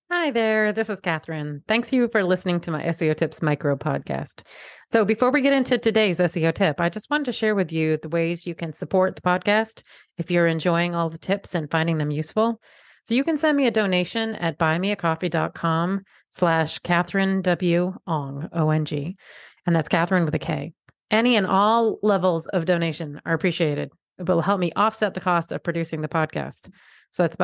Hi there, this is Catherine. Thanks you for listening to my SEO Tips micro podcast. So, before we get into today's SEO tip, I just wanted to share with you the ways you can support the podcast if you're enjoying all the tips and finding them useful. So, you can send me a donation at buymeacoffee.com/Catherine W. Ong, O-N-G. And that's Catherine with a K. Any and all levels of donation are appreciated. It will help me offset the cost of producing the podcast. So, that's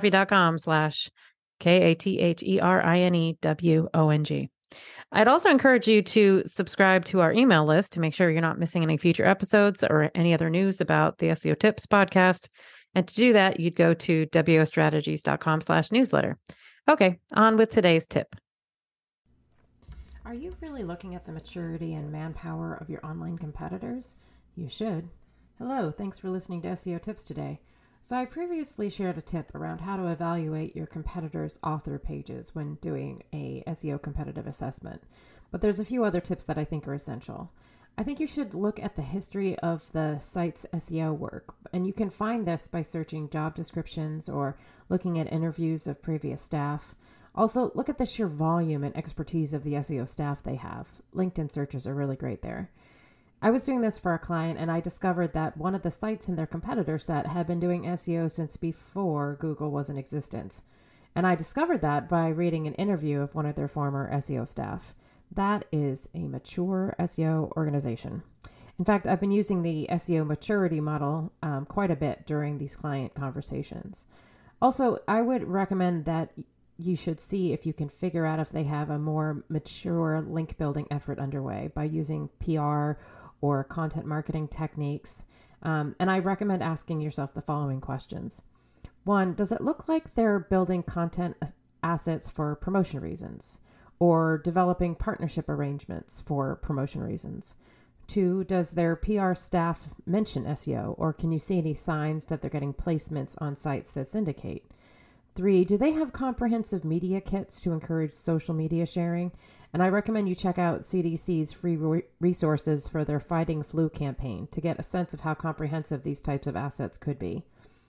buymeacoffee.com/KATHERINEWONG. I'd also encourage you to subscribe to our email list to make sure you're not missing any future episodes or any other news about the SEO Tips podcast. And to do that, you'd go to wostrategies.com/newsletter. Okay, on with today's tip. Are you really looking at the maturity and manpower of your online competitors? You should. Hello, thanks for listening to SEO Tips today. So I previously shared a tip around how to evaluate your competitors' author pages when doing a SEO competitive assessment. But there's a few other tips that I think are essential. I think you should look at the history of the site's SEO work, and you can find this by searching job descriptions or looking at interviews of previous staff. Also, look at the sheer volume and expertise of the SEO staff they have. LinkedIn searches are really great there. I was doing this for a client, and I discovered that one of the sites in their competitor set had been doing SEO since before Google was in existence. And I discovered that by reading an interview of one of their former SEO staff. That is a mature SEO organization. In fact, I've been using the SEO maturity model quite a bit during these client conversations. Also, I would recommend that you should see if you can figure out if they have a more mature link building effort underway by using PR or content marketing techniques. And I recommend asking yourself the following questions. 1, does it look like they're building content assets for promotion reasons or developing partnership arrangements for promotion reasons? 2, does their PR staff mention SEO, or can you see any signs that they're getting placements on sites that syndicate? 3, do they have comprehensive media kits to encourage social media sharing? And I recommend you check out CDC's free resources for their Fighting Flu campaign to get a sense of how comprehensive these types of assets could be.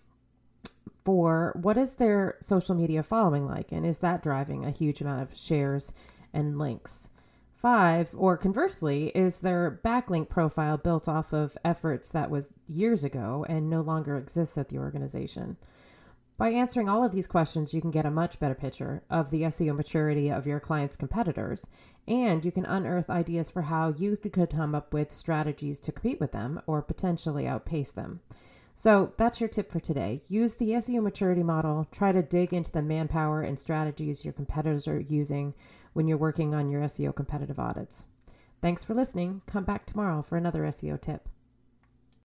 4, what is their social media following like? And is that driving a huge amount of shares and links? 5, or conversely, is their backlink profile built off of efforts that was years ago and no longer exists at the organization? By answering all of these questions, you can get a much better picture of the SEO maturity of your client's competitors, and you can unearth ideas for how you could come up with strategies to compete with them or potentially outpace them. So that's your tip for today. Use the SEO maturity model. Try to dig into the manpower and strategies your competitors are using when you're working on your SEO competitive audits. Thanks for listening. Come back tomorrow for another SEO tip.